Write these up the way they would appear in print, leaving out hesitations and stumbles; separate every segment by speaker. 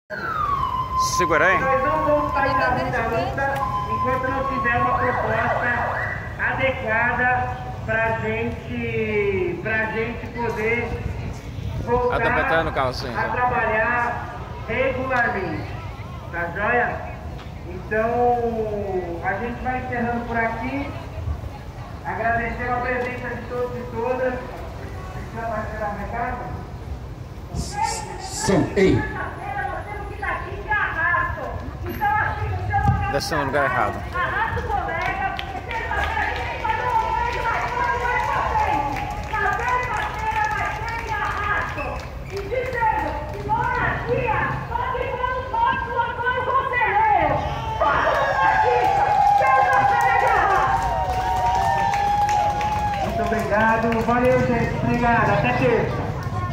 Speaker 1: Segura aí.
Speaker 2: Nós não vamos sair da luta enquanto não tiver uma proposta adequada pra gente poder voltar a trabalhar regularmente, tá joia? Então, a gente vai encerrando por aqui, agradecendo a presença de todos e todas. Precisa mais tirar o recado?
Speaker 3: Sim, ei.
Speaker 1: Desceu no lugar errado.
Speaker 4: Arrasta o colega, porque terça-feira a gente vai dar um beijo na cama de vocês. Na terça-feira vai ser de arrasto. E dizendo que monarquia só que quando nós o Antônio Conselheiro. Foco monarquista, terça-feira de arrasto.
Speaker 2: Muito obrigado, valeu gente, obrigado, até terça.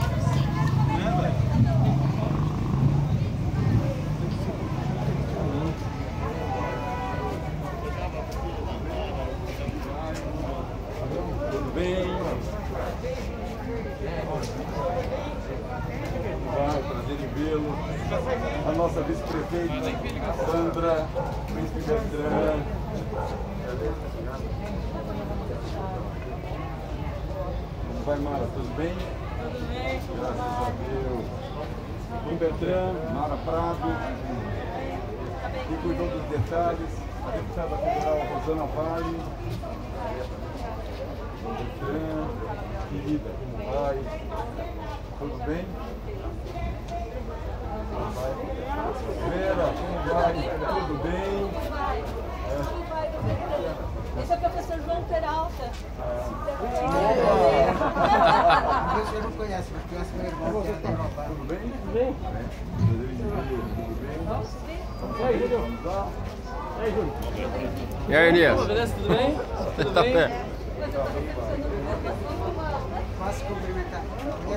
Speaker 5: Prazer em vê-lo. A nossa vice-prefeita Sandra, Príncipe Bertrand. Como vai, Mara? Tudo bem? Tudo bem. Graças a Deus. Kim Bertrand, Mara Prado, que cuidou dos detalhes, a deputada federal Rosana Vale. Bertrand, querida, como vai? Tudo bem? Vera, como vai? Tudo bem?
Speaker 4: Esse é o professor João Peralta.
Speaker 6: Você não conhece, mas conhece meu irmão.
Speaker 5: Tudo bem? Tudo bem? Tudo bem? E aí, Júlio? E aí, Júlio?
Speaker 1: E aí, Elias?
Speaker 7: Beleza, tudo bem? Tudo bem?
Speaker 6: Posso cumprimentar?